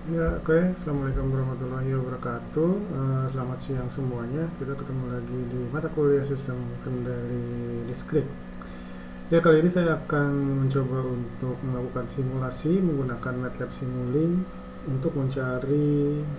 Ya, oke. Assalamualaikum warahmatullahi wabarakatuh. Selamat siang semuanya. Kita ketemu lagi di mata kuliah sistem kendali listrik. Ya, kali ini saya akan mencoba untuk melakukan simulasi menggunakan MATLAB Simulink untuk mencari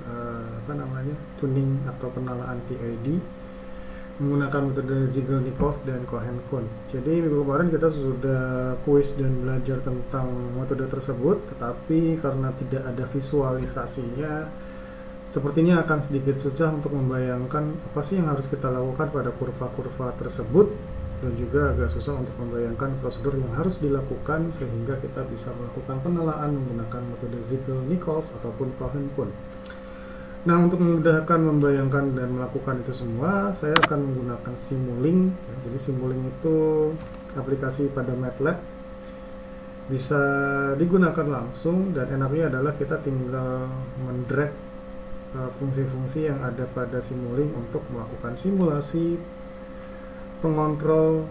tuning atau penalaan PID menggunakan metode Ziegler-Nichols dan Cohen-Kuhn. Jadi minggu kemarin kita sudah kuis dan belajar tentang metode tersebut, tetapi karena tidak ada visualisasinya, sepertinya akan sedikit susah untuk membayangkan apa sih yang harus kita lakukan pada kurva-kurva tersebut, dan juga agak susah untuk membayangkan prosedur yang harus dilakukan sehingga kita bisa melakukan penalaan menggunakan metode Ziegler-Nichols ataupun Cohen-Kuhn. Nah, untuk memudahkan membayangkan dan melakukan itu semua, saya akan menggunakan Simulink. Jadi Simulink itu aplikasi pada MATLAB, bisa digunakan langsung, dan enaknya adalah kita tinggal mendrag fungsi-fungsi yang ada pada Simulink untuk melakukan simulasi pengontrol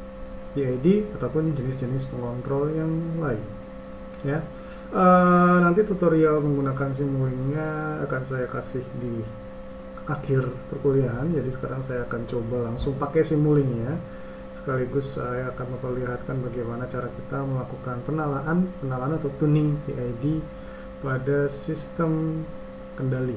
PID ataupun jenis-jenis pengontrol yang lain. Ya. Nanti tutorial menggunakan Simulink-nya akan saya kasih di akhir perkuliahan. Jadi sekarang saya akan coba langsung pakai Simulink-nya, sekaligus saya akan memperlihatkan bagaimana cara kita melakukan penalaan atau tuning PID pada sistem kendali.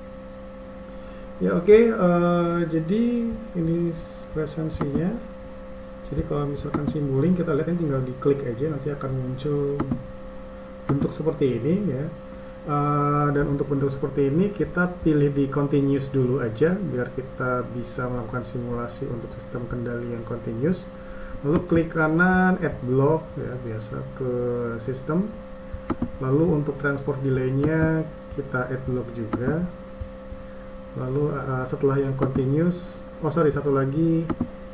Ya, oke. Jadi ini presensinya. Jadi kalau misalkan Simulink, kita lihat ini tinggal diklik aja, nanti akan muncul bentuk seperti ini ya. Dan untuk bentuk seperti ini kita pilih di continuous dulu aja biar kita bisa melakukan simulasi untuk sistem kendali yang continuous. Lalu klik kanan add block ya, biasa ke sistem. Lalu untuk transport delay-nya kita add block juga. Lalu setelah yang continuous, satu lagi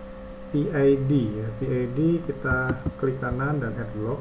PID ya. PID kita klik kanan dan add block.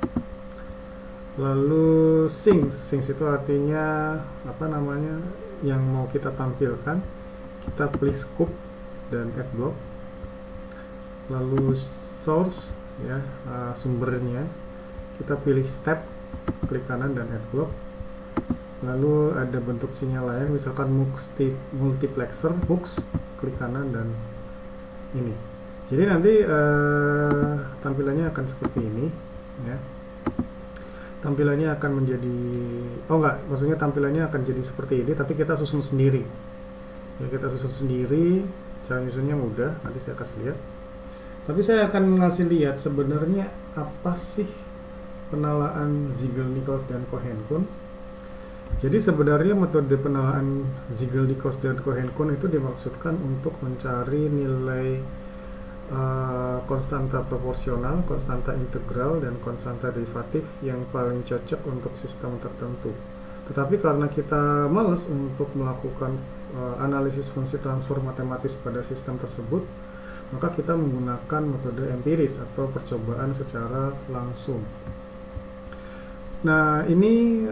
Lalu sinks itu artinya yang mau kita tampilkan, kita pilih scope dan add block. Lalu source ya, sumbernya kita pilih step, klik kanan dan add block. Lalu ada bentuk sinyal lain, misalkan multiplexer, MUX, klik kanan dan ini. Jadi nanti tampilannya akan seperti ini ya. Tampilannya akan menjadi tampilannya akan jadi seperti ini, tapi kita susun sendiri ya. Kita susun sendiri, cara nyusunnya mudah, nanti saya kasih lihat. Tapi saya akan ngasih lihat sebenarnya apa sih penalaan Ziegler-Nichols dan Cohen-Kuhn. Jadi sebenarnya metode penalaan Ziegler-Nichols dan Cohen-Kuhn itu dimaksudkan untuk mencari nilai konstanta proporsional, konstanta integral, dan konstanta derivatif yang paling cocok untuk sistem tertentu. Tetapi karena kita males untuk melakukan analisis fungsi transfer matematis pada sistem tersebut, maka kita menggunakan metode empiris atau percobaan secara langsung. Nah, ini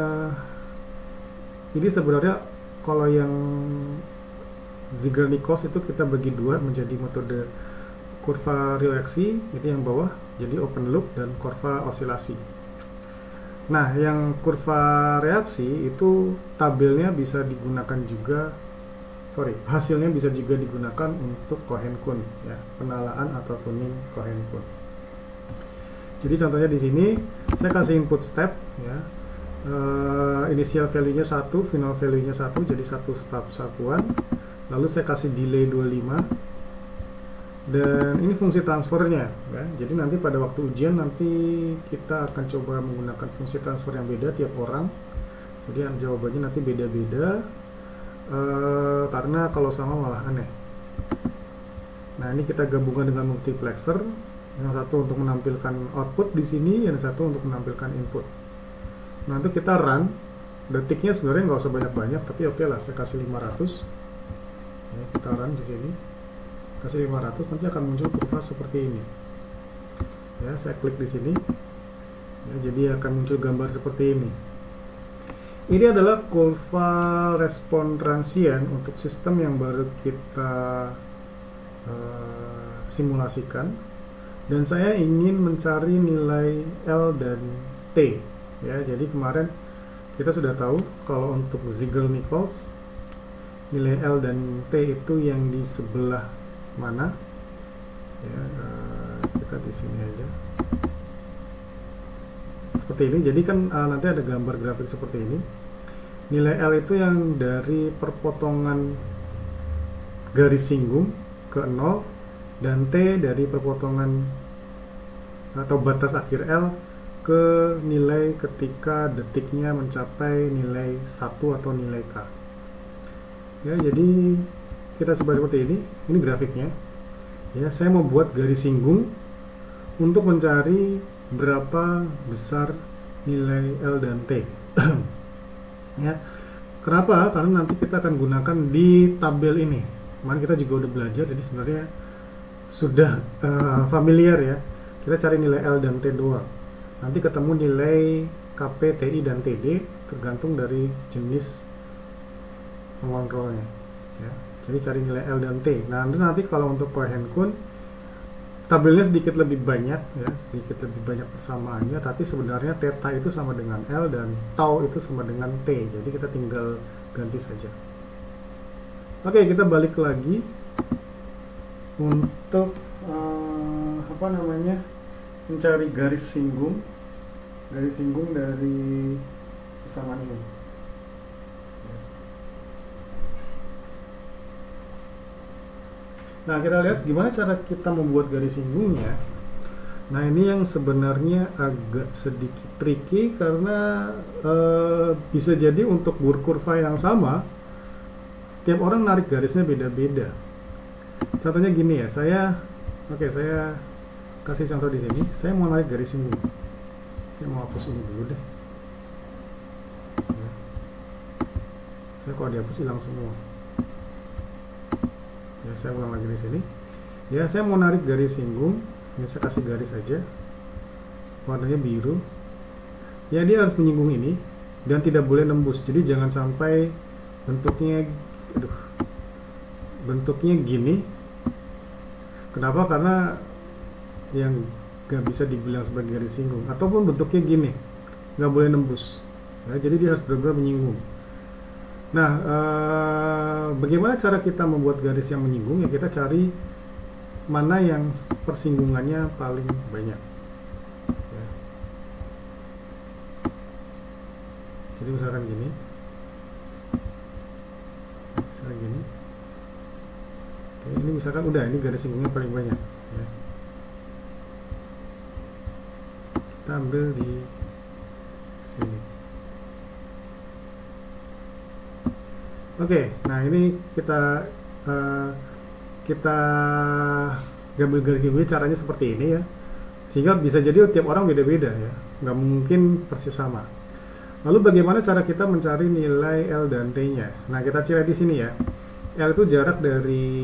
sebenarnya kalau yang Ziegler-Nichols itu kita bagi dua menjadi metode kurva reaksi, itu yang bawah jadi open loop, dan kurva osilasi. Nah, yang kurva reaksi itu tabelnya bisa digunakan juga, hasilnya bisa juga digunakan untuk Cohen-Kuhn ya, penalaan atau tuning Cohen-Kuhn. Jadi contohnya di sini saya kasih input step ya, initial value-nya 1, final value-nya 1, jadi satu satuan. Lalu saya kasih delay 25. Dan ini fungsi transfernya ya. Jadi nanti pada waktu ujian nanti kita akan coba menggunakan fungsi transfer yang beda tiap orang. Jadi jawabannya nanti beda-beda, karena kalau sama malah aneh. Nah, ini kita gabungkan dengan multiplexer. Yang satu untuk menampilkan output di sini, yang satu untuk menampilkan input. Nanti kita run. Detiknya sebenarnya nggak usah banyak-banyak, tapi oke lah, saya kasih 500. Ya, kita run di sini. Kasih 500, nanti akan muncul kurva seperti ini ya. Saya klik di sini ya, jadi akan muncul gambar seperti ini. Ini adalah kurva respon transient untuk sistem yang baru kita simulasikan, dan saya ingin mencari nilai L dan T ya. Jadi kemarin kita sudah tahu kalau untuk Ziegler-Nichols nilai L dan T itu yang di sebelah mana ya, kita di sini aja seperti ini. Jadi kan nanti ada gambar grafik seperti ini. Nilai L itu yang dari perpotongan garis singgung ke 0 dan T dari perpotongan atau batas akhir L ke nilai ketika detiknya mencapai nilai 1 atau nilai K. Ya, jadi kita coba seperti ini grafiknya. Ya, saya mau buat garis singgung untuk mencari berapa besar nilai L dan T. Ya, kenapa? Karena nanti kita akan gunakan di tabel ini. Kemarin kita juga udah belajar, jadi sebenarnya sudah familiar ya. Kita cari nilai L dan T doang. Nanti ketemu nilai KP, TI, dan TD tergantung dari jenis pengontrolnya. Ya. Jadi cari nilai L dan T. Nah, nanti kalau untuk Cohen-Kun tabelnya sedikit lebih banyak, ya, sedikit lebih banyak persamaannya. Tapi sebenarnya theta itu sama dengan L dan tau itu sama dengan T. Jadi kita tinggal ganti saja. Oke, kita balik lagi untuk mencari garis singgung dari persamaan ini. Nah, kita lihat gimana cara kita membuat garis singgungnya. Nah, ini yang sebenarnya agak sedikit tricky karena bisa jadi untuk kurva yang sama tiap orang narik garisnya beda-beda. Contohnya gini ya, saya kasih contoh di sini. Saya mau narik garis singgung. Saya mau hapus ini dulu deh. Ya. Saya kalau dihapus hilang semua. Ya, saya ulang lagi di sini. Ya, saya mau narik garis singgung. Ini saya kasih garis aja. Warnanya biru. Ya, dia harus menyinggung ini dan tidak boleh nembus. Jadi jangan sampai bentuknya gini. Kenapa? Karena yang gak bisa dibilang sebagai garis singgung, ataupun bentuknya gini, nggak boleh nembus. Ya, jadi dia harus benar-benar menyinggung. Nah, bagaimana cara kita membuat garis yang menyinggung? Ya, kita cari mana yang persinggungannya paling banyak. Ya. Jadi misalkan gini. Oke, ini misalkan udah, ini garis singgungnya paling banyak. Ya. Kita ambil di sini. Oke, nah ini kita gambar garis singgungnya caranya seperti ini ya, sehingga bisa jadi tiap orang beda-beda ya, nggak mungkin persis sama. Lalu bagaimana cara kita mencari nilai L dan T-nya? Nah, kita cari di sini ya. L itu jarak dari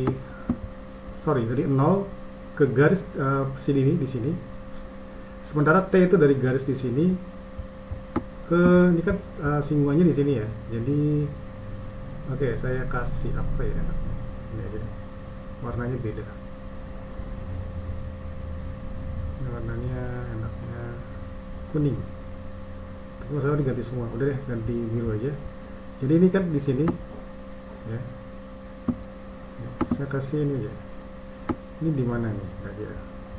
0 ke garis sini di sini. Sementara T itu dari garis di sini ke ini kan singgungannya di sini ya. Jadi oke, saya kasih apa ya? Ini aja deh. Warnanya beda. Ini warnanya enaknya kuning. Tapi masalah diganti semua. Udah deh, ganti biru aja. Jadi ini kan di sini ya. Saya kasih ini aja. Ini di mana nih kira-kira?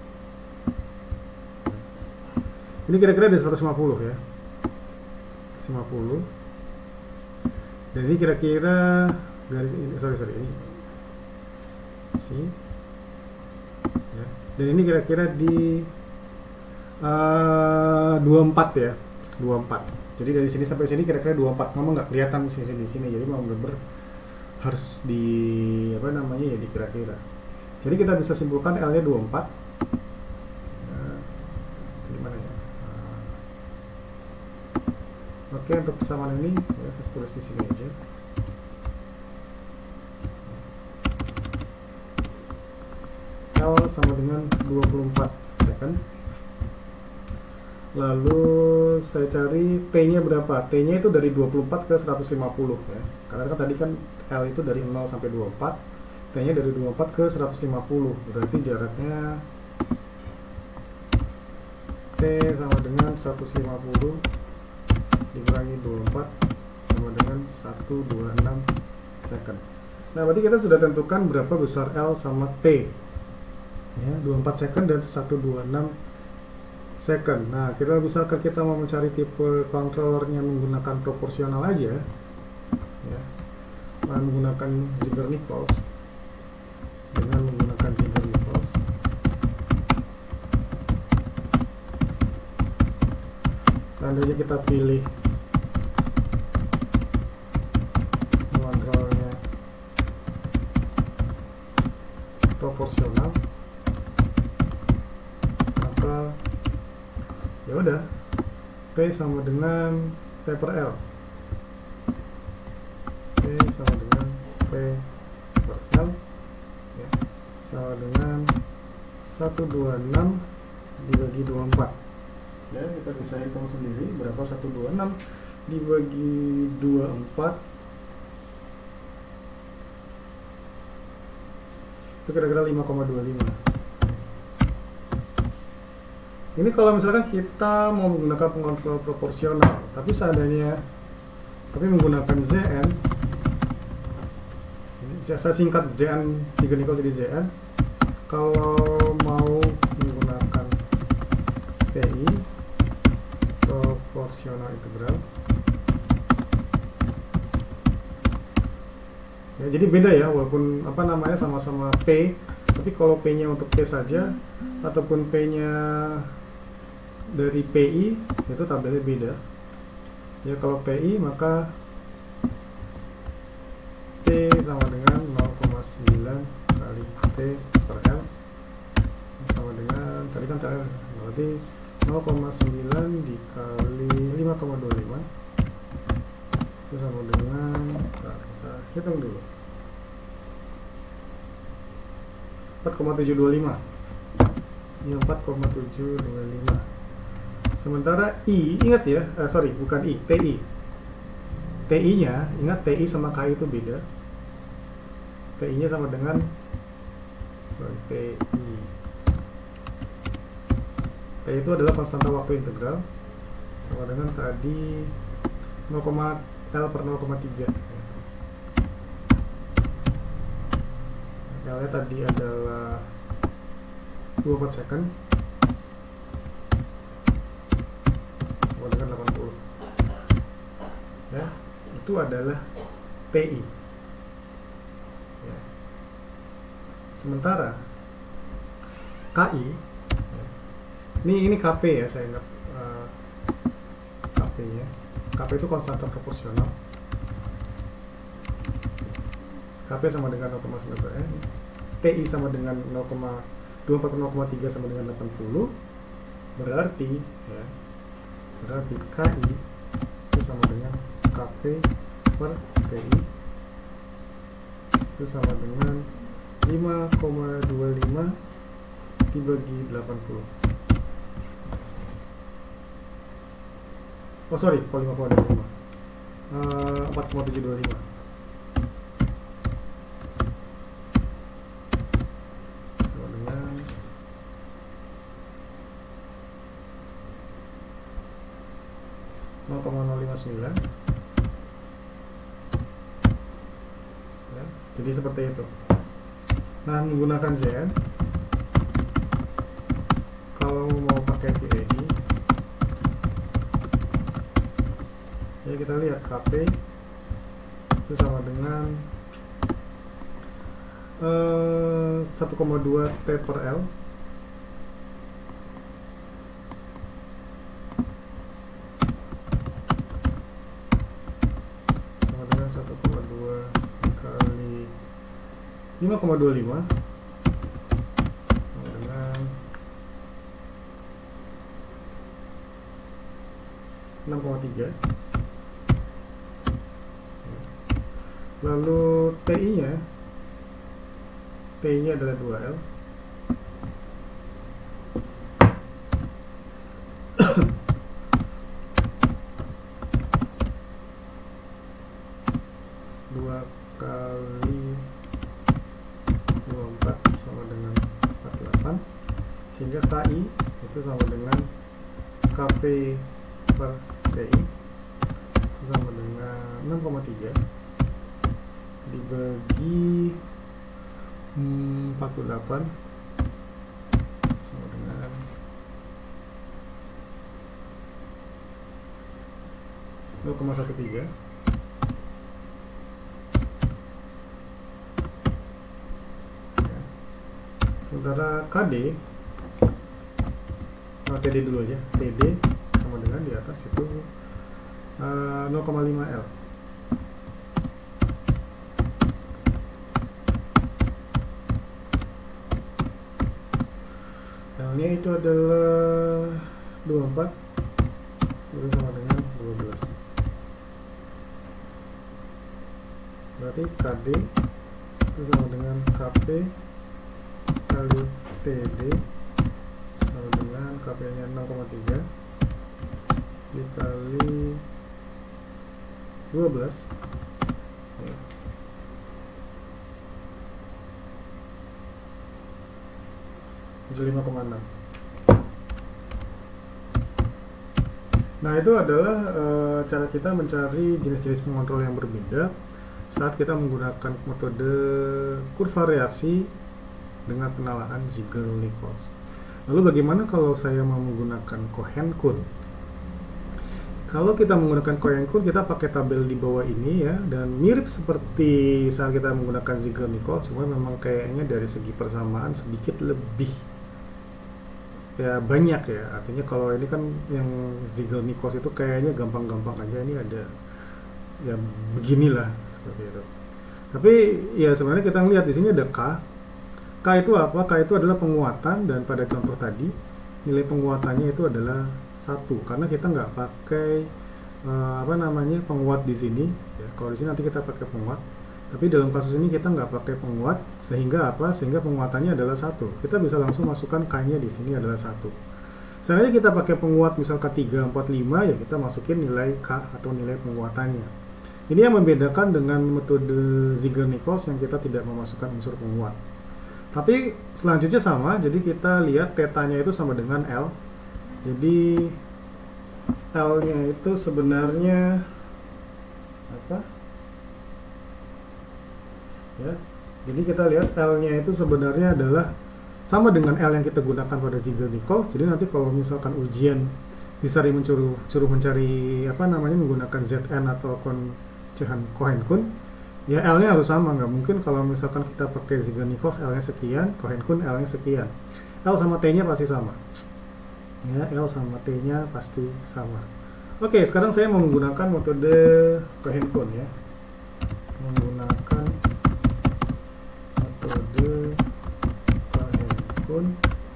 Ini kira-kira di 150 ya. 150. Dan ini kira-kira garis ini, sorry ini. Sini. Ya. Dan ini kira-kira di 24 ya. 24. Jadi dari sini sampai sini kira-kira 24. Memang nggak kelihatan di sini. Jadi memang bener harus ya dikira-kira. Jadi kita bisa simpulkan L-nya 24. Gimana ya? Oke, untuk persamaan ini ya, saya tulis di sini aja. L sama dengan 24 second. Lalu saya cari T-nya berapa? T-nya itu dari 24 ke 150 ya. Karena kan tadi kan L itu dari 0 sampai 24. T-nya dari 24 ke 150. Berarti jaraknya T sama dengan 150 dikurangi 24 sama dengan 126 second. Nah, berarti kita sudah tentukan berapa besar L sama T. Ya, 24 second dan 126 second. Nah, misalkan kita mau mencari tipe controllernya menggunakan proporsional aja, ya, menggunakan Ziegler-Nichols, dengan menggunakan Ziegler-Nichols, seandainya kita pilih kontrolnya proporsional, maka ya udah P sama dengan T per L. P sama dengan P per L, ya, sama dengan 126 dibagi 24. Ya, kita bisa hitung sendiri berapa 126 dibagi 24. Itu kira-kira 5,25. Ini kalau misalkan kita mau menggunakan pengontrol proporsional, tapi menggunakan Zn, saya singkat Zn Ziegler-Nichols jadi Zn. Kalau mau menggunakan PI proporsional integral, ya, jadi beda ya, walaupun sama-sama P, tapi kalau P-nya untuk P saja ataupun P-nya dari PI itu tabelnya beda. Ya, kalau PI maka P sama dengan 0,9 kali T per L sama dengan tadi kan T, berarti 0,9 dikali 5,25 itu sama dengan, kita hitung dulu, 4,725. Ya, 4,725. Sementara I, ingat ya, bukan I, TI. TI-nya, ingat TI sama KI itu beda. TI-nya sama dengan TI. TI itu adalah konstanta waktu integral, sama dengan tadi 0,L per 0,3. L-nya tadi adalah 24 second sama dengan 80. Ya, itu adalah TI. Ya. Sementara KI, ya, ini KP ya, saya ingat KP-nya. KP itu konstanta proporsional. KP sama dengan 0,9, TI sama dengan 0,24 per 0,3 sama dengan 80. Berarti KI itu sama dengan KP per TI itu sama dengan 5,25 dibagi 80. Oh sorry, kok 5,25, 4,725. Sama dengan 0,059. Ya, jadi seperti itu. Nah, menggunakan Zn, kalau mau pakai PID, ya kita lihat KP itu sama dengan 1,2 T per L sama dengan 1,2 kali 5,25 sama dengan 6,3. Lalu TI-nya adalah 2L. Dua kali 24 sama dengan 48, sehingga KI itu sama dengan KP per TI sama dengan 6,3 dibagi 48 sama dengan 0,13. Sementara KD, TD dulu aja, TD sama dengan di atas itu 0,5 L. L-nya itu adalah 24, itu sama dengan 12. Berarti KD itu sama dengan KP kali TD sama dengan KP nya 6,3 dikali 12 ya. Jadi 5,6. Nah, itu adalah cara kita mencari jenis-jenis pengontrol yang berbeda saat kita menggunakan metode kurva reaksi dengan penalaan Ziegler-Nichols. Lalu bagaimana kalau saya mau menggunakan Cohen-Kuhn? Kalau kita menggunakan Cohen-Kuhn, kita pakai tabel di bawah ini ya, dan mirip seperti saat kita menggunakan Ziegler-Nichols, cuma memang kayaknya dari segi persamaan sedikit lebih ya banyak ya. Artinya kalau ini kan yang Ziegler-Nichols itu kayaknya gampang-gampang aja, ini ada ya beginilah seperti itu. Tapi ya sebenarnya kita lihat di sini ada K. K itu apa? K itu adalah penguatan, dan pada contoh tadi nilai penguatannya itu adalah 1 karena kita nggak pakai penguat di sini ya. Kalau di sini nanti kita pakai penguat, tapi dalam kasus ini kita nggak pakai penguat, sehingga sehingga penguatannya adalah 1. Kita bisa langsung masukkan K-nya di sini adalah 1. Seandainya kita pakai penguat misal K3, 4, 5 ya kita masukin nilai K atau nilai penguatannya. Ini yang membedakan dengan metode Ziegler-Nichols yang kita tidak memasukkan unsur penguat. Tapi selanjutnya sama, jadi kita lihat tetanya itu sama dengan L. Jadi L-nya itu sebenarnya apa? Ya. Jadi kita lihat L-nya itu sebenarnya adalah sama dengan L yang kita gunakan pada Ziegler-Nichols. Jadi nanti kalau misalkan ujian disari suruh mencari menggunakan ZN atau Cohen-Kuhn, ya L-nya harus sama. Nggak mungkin kalau misalkan kita pakai Ziegler-Nichols L-nya sekian, Cohen-Kuhn L-nya sekian. L sama T-nya pasti sama. Ya, L sama T-nya pasti sama. Oke, sekarang saya mau menggunakan metode Cohen-Kuhn ya. Menggunakan metode Cohen-Kuhn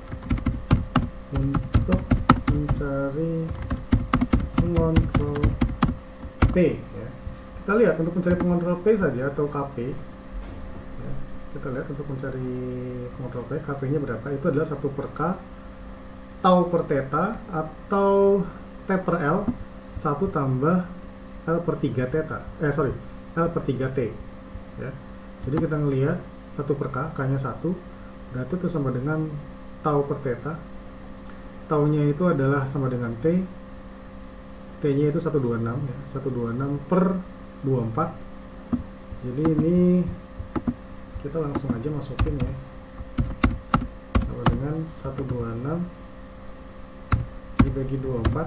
untuk mencari pengontrol P ya. Kita lihat untuk mencari pengontrol P saja atau KP ya. Kita lihat untuk mencari pengontrol P, KP-nya berapa? Itu adalah 1 per K tau per theta atau T per L 1 tambah L per 3 theta L per 3 T ya. Jadi kita ngelihat 1 per K, K nya 1 berarti itu sama dengan tau per theta. Tau nya itu adalah sama dengan T, T nya itu 126 ya, 126 per 24. Jadi ini kita langsung aja masukin ya, sama dengan 126 dibagi 24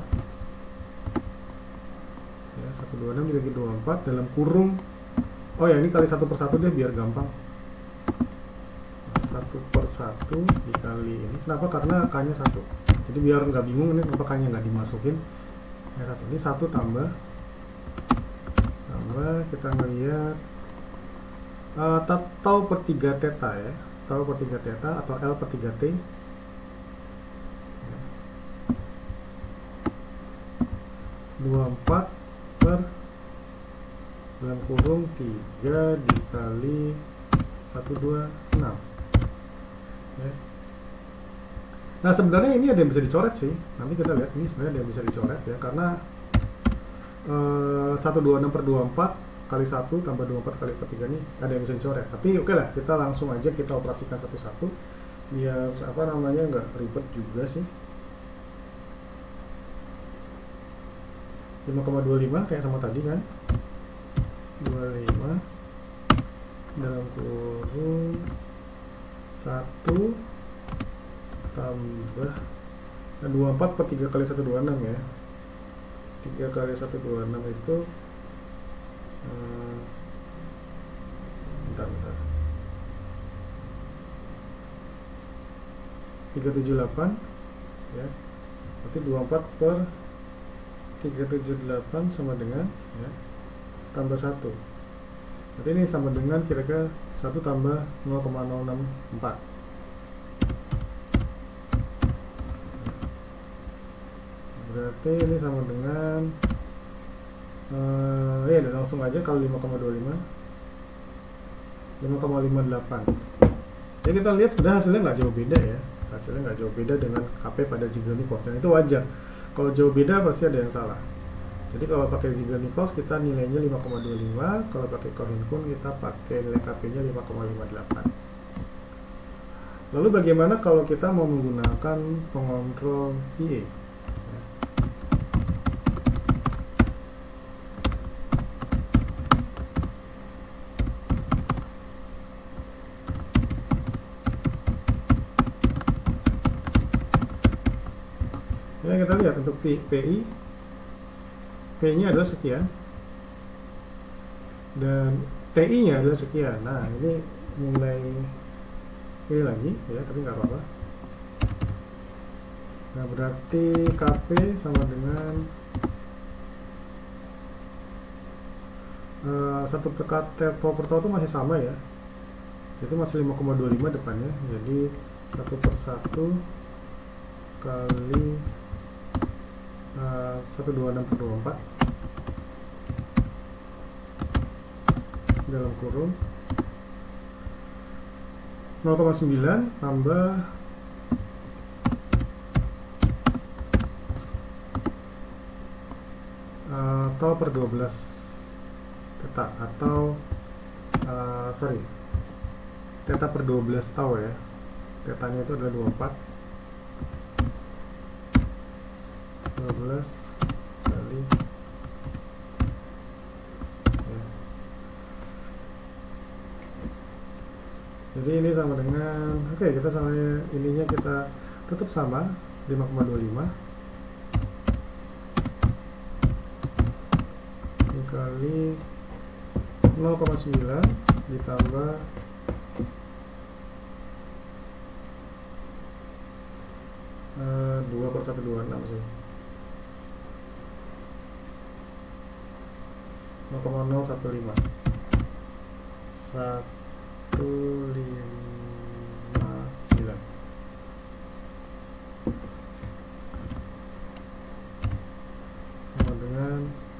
ya, 126 dibagi 24 dalam kurung, oh ya ini kali 1 per 1 deh biar gampang. 1 per 1 dikali ini, kenapa? Karena K nya 1, jadi biar nggak bingung ini kenapa K nya nggak dimasukin ya, 1 ini 1 tambah kita ngelihat tau per 3 theta ya, tau per 3 theta atau L per 3 T 24 per dalam kurung 3 dikali 126 ya. Nah sebenarnya ini ada yang bisa dicoret sih, nanti kita lihat ini sebenarnya ada yang bisa dicoret ya, karena 126 per 24 kali 1 tambah 24 kali per 3 nih ada yang bisa dicoret, tapi oke lah kita langsung aja kita operasikan satu-satu biar nggak ribet juga sih. 5,25 kayak sama tadi kan, 25 dalam kurung 1 tambah 24 per 3 kali 126 ya. 3 kali 126 itu bentar 378 ya, berarti 24 per 378 sama dengan ya, tambah 1, berarti ini sama dengan kira-kira 1 tambah 0,064. Berarti ini sama dengan ya langsung aja kalau 5,25 5,58. Ya kita lihat sebenarnya hasilnya nggak jauh beda ya, hasilnya nggak jauh beda dengan KP pada Ziegler-Nichols, dan itu wajar. Kalau jauh beda pasti ada yang salah. Jadi kalau pakai Ziegler-Nichols kita nilainya 5,25, kalau pakai Cohen-Kuhn kita pakai nilai KP-nya 5,58. Lalu bagaimana kalau kita mau menggunakan pengontrol PA? Ya, kita lihat untuk PI, P-nya adalah sekian dan TI-nya adalah sekian. Nah, ini mulai ini lagi ya, tapi nggak apa-apa. Nah, berarti KP sama dengan 1 per tau itu masih sama ya, itu masih 5,25 depannya, jadi 1/1 kali 126/24 dalam kurung 0,9 tambah tau per 12 theta, atau theta per 12 tau ya, tetanya itu adalah 24 12 kali ya. Jadi ini sama dengan, oke, kita sama ininya kita tetap sama 5,25 dikali 0,9 ditambah 2/126 sih, 0,015 159 sama dengan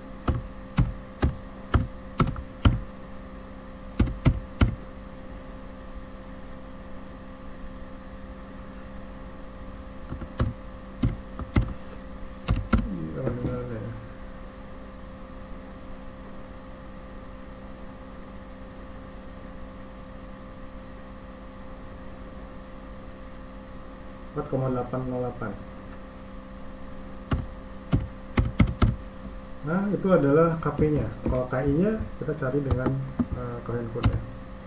4,808. Nah, itu adalah KP-nya. Kalau KI-nya kita cari dengan Cohen-Kuhn ya.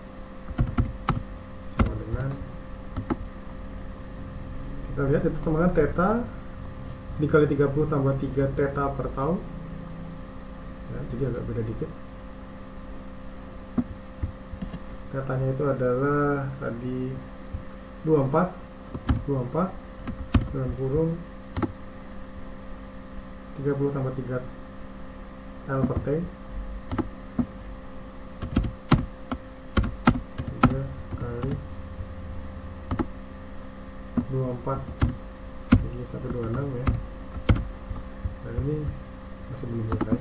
Sama dengan, kita lihat itu sama dengan theta dikali 30 tambah 3 theta per tau. Ya, jadi agak beda dikit. Tetanya itu adalah tadi 24 dalam kurung 30 tambah 3 L per T 3 kali 24 jadi 126 ya, dan ini masih belum selesai,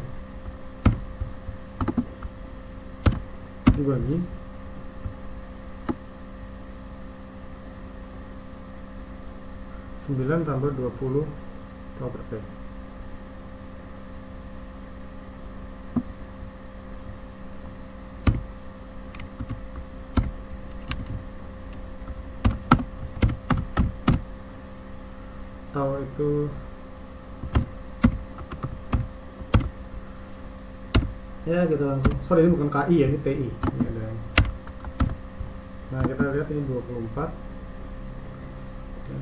dibagi 9 tambah 20 tau per T. Tau itu Ya kita langsung, sorry ini bukan KI ya, ini TI ini ada. Nah kita lihat ini 24 ya.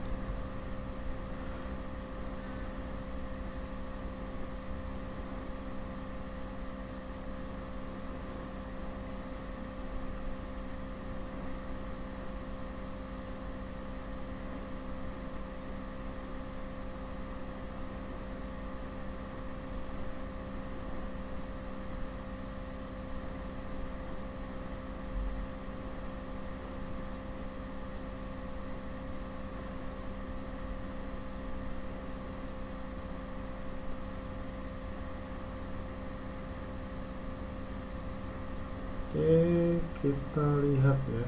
Oke, kita lihat ya.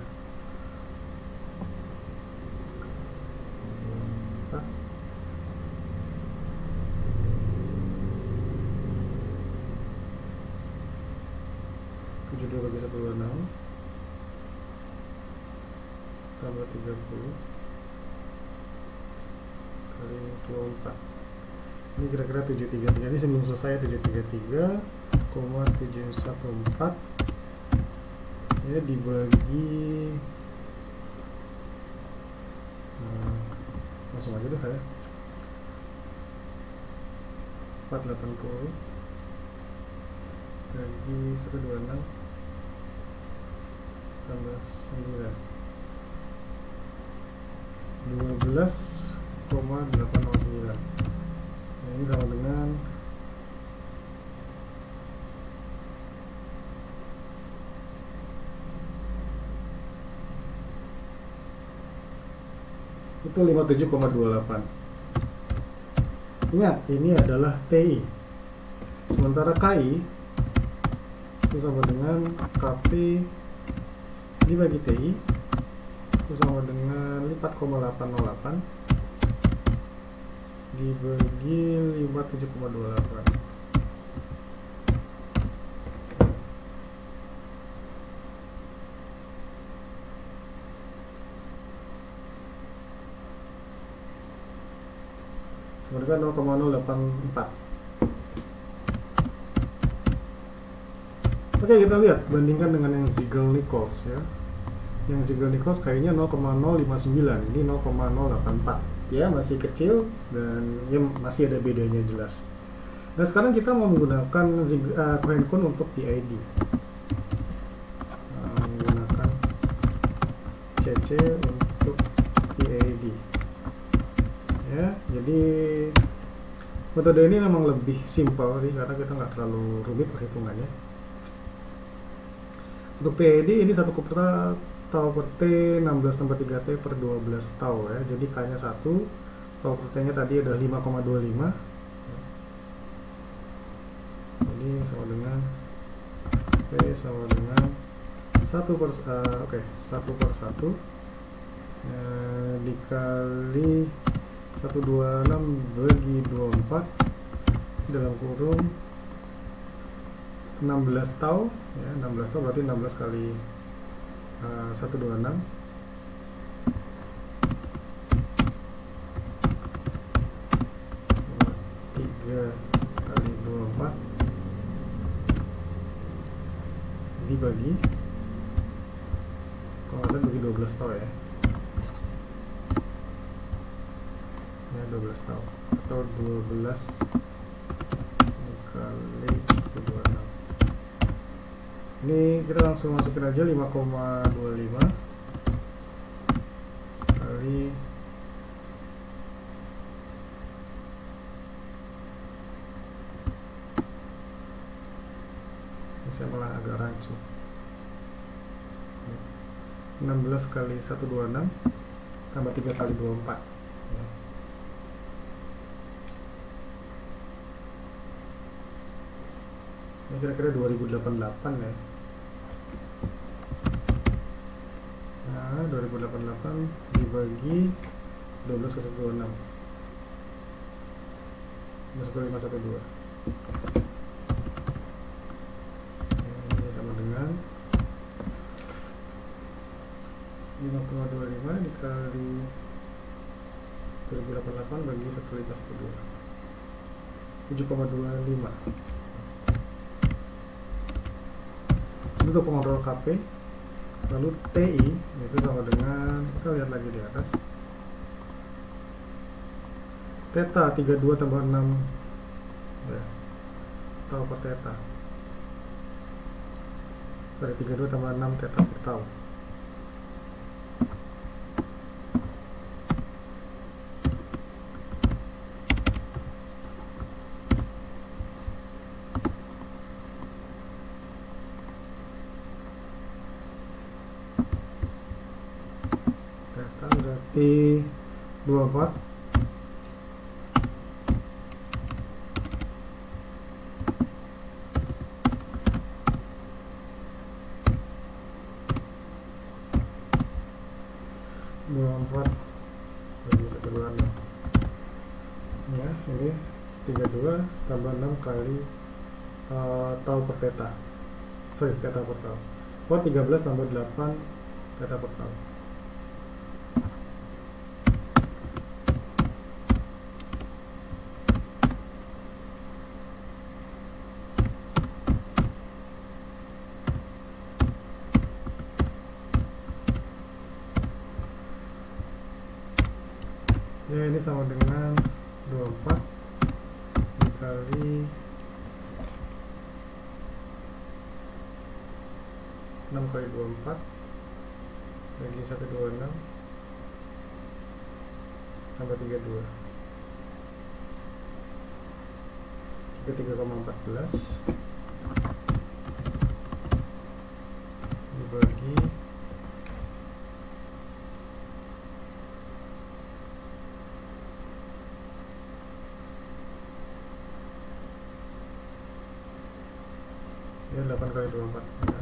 Pak. Tujuh dua bagi 126 tambah 30 kali 24. Ini kira-kira 733. Ini sebelum selesai 733,714 ya dibagi langsung aja deh saya 480 bagi 126 tambah 9 12,809. Nah, ini sama dengan itu 57,28. Ingat, ini adalah TI. Sementara KI itu sama dengan KP dibagi TI itu sama dengan 4,808 dibagi 57,28. Mereka 0,084. Oke, kita lihat bandingkan dengan yang Ziegler-Nichols ya. Yang Ziegler-Nichols kayaknya 0,059, ini 0,084. Ya, masih kecil dan ya masih ada bedanya jelas. Nah, sekarang kita mau menggunakan Cohen-Kun untuk PID. Menggunakan CC untuk PID. Ya, jadi metode ini memang lebih simpel sih karena kita nggak terlalu rumit perhitungannya. Untuk PID ini 1 tau per T 16 tambah 3T per 12 tau ya. Jadi K-nya 1, tau per T-nya tadi ada 5,25. Jadi sama dengan P sama dengan 1 per 1 dikali 126 bagi 24 dalam kurung 16 tau ya, 16 tau berarti 16 kali 126 3 kali 24 dibagi, kalau nggak salah bagi 12 tau ya. 12 tahun atau 12 dikali 126. Ini kita langsung masukin aja 5,25 kali ini saya malah agak rancu. 16 kali 126 tambah 3 kali 24 ya. Ini kira-kira 2088 ya. Nah, 2088 dibagi 12 ke 126 1512. Ini sama dengan 5,25 dikali 2088 bagi 1512 7,25. Itu untuk pengontrol KP. Lalu TI itu sama dengan, kita lihat lagi di atas, theta 32 tambah 6 ya, tau per theta. Sorry, 32 tambah 6 theta per tau. Theta berarti 24 ya, ini 32 tambah 6 kali tau per theta, sorry, theta per tau, 13 tambah 8 theta per tau. Ya, ini sama dengan 24 dikali 6 kali 24 bagi 126 tambah 32 ke 3,14 dibagi 8 kali 24 ya.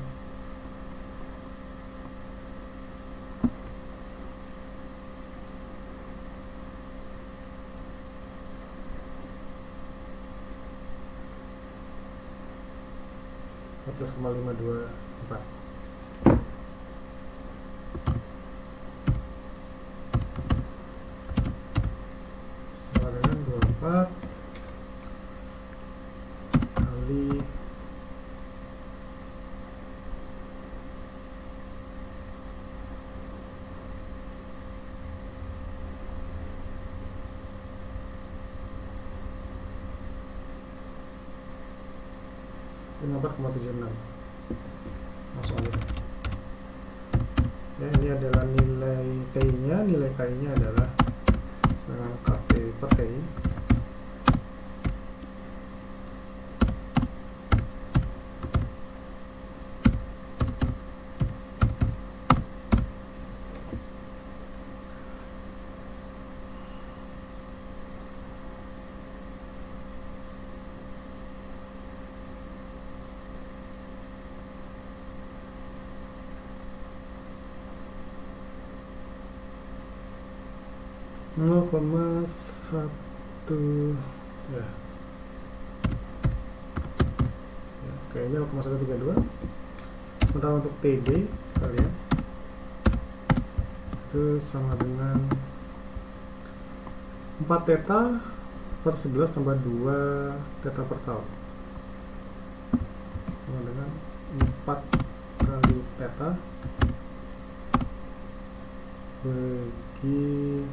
Plus 524 sama dengan 24 kali 54,76 masuk aja. Ya, ini adalah nilai T nya, nilai K nya adalah dengan KP per TI (0,1) ya. Ya, kayaknya 0,132. Sementara untuk TD kalian itu sama dengan 4 theta per 11 tambah 2 theta per tau sama dengan 4 kali theta bagi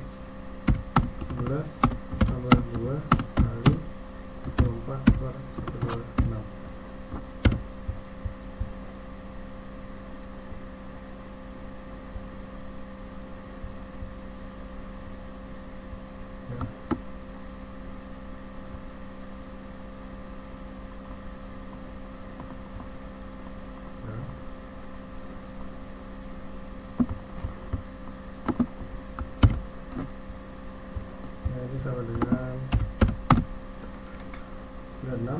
11 tambah 2 kali 24 per 126 ya. Ya. Ini sama dengan 96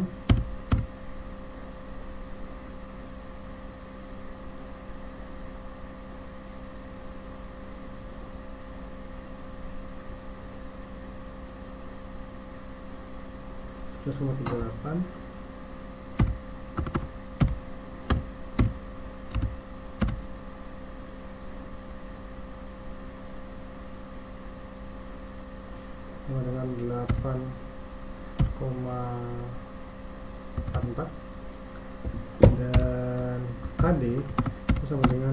11,38 sama dengan 8,44 dan KD itu sama dengan